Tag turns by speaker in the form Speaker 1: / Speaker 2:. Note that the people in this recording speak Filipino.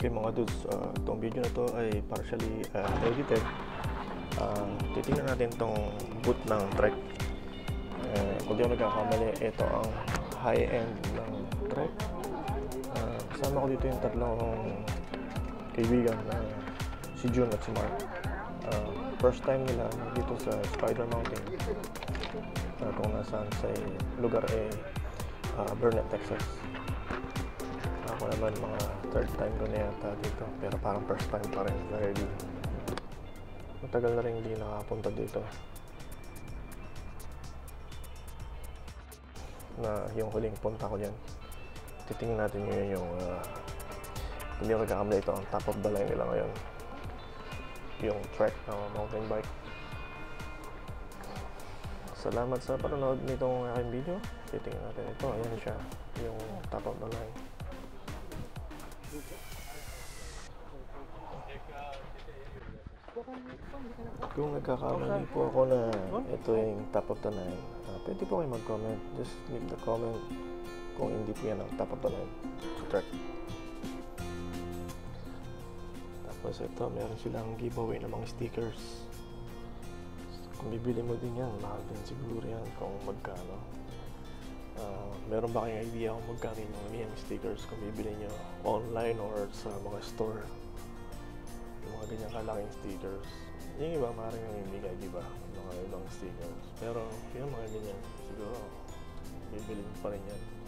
Speaker 1: Okay mga dudes, itong video na to ay partially edited. Titingnan natin itong boot ng Trek. Kung di ako nagkakamali, ito ang high-end ng Trek. Kasama ko dito yung tatlong kaibigan na si June at si Mark. First time nila dito sa Spider Mountain, kung nasaan sa lugar Burnett, Texas. Ako naman mga third time ko na yata dito, pero parang first time pa rin dahil matagal na rin hindi nakapunta dito. Na yung huling punta ko dyan, titingnan natin ngayon yung kung di ako nagkakamali, ito ang top of the line nila ngayon, yung Trek na mountain bike. Salamat sa panonood nitong aking video. Titingnan natin ito, ayan siya, yung top of the line. Kung nagkakamali po ako na ito yung top of the line, pwede po kayo mag-comment. Just leave the comment kung hindi po yan ang top of the line sa Trek. Tapos ito, meron silang giveaway ng mga stickers. Kung bibili mo din yan, mahal din siguro yan kung magkano. Meron ba kayong idea kung magkano yung stickers kung bibili nyo online or sa mga store? Yung mga ganyang kalaking stickers. Yung iba maaaring namimigay, di ba? Mga ibang stickers. Pero yung mga ganyan, siguro bibili pa rin yan.